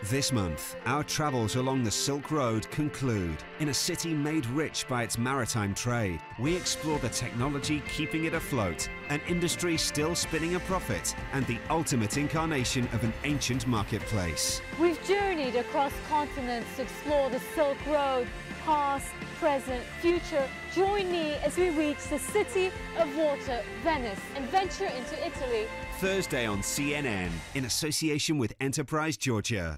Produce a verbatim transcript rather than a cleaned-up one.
This month, our travels along the Silk Road conclude. In a city made rich by its maritime trade, we explore the technology keeping it afloat, an industry still spinning a profit, and the ultimate incarnation of an ancient marketplace. We've journeyed across continents to explore the Silk Road, past, present, future. Join me as we reach the city of water, Venice, and venture into Italy. Thursday on C N N, in association with Enterprise Georgia.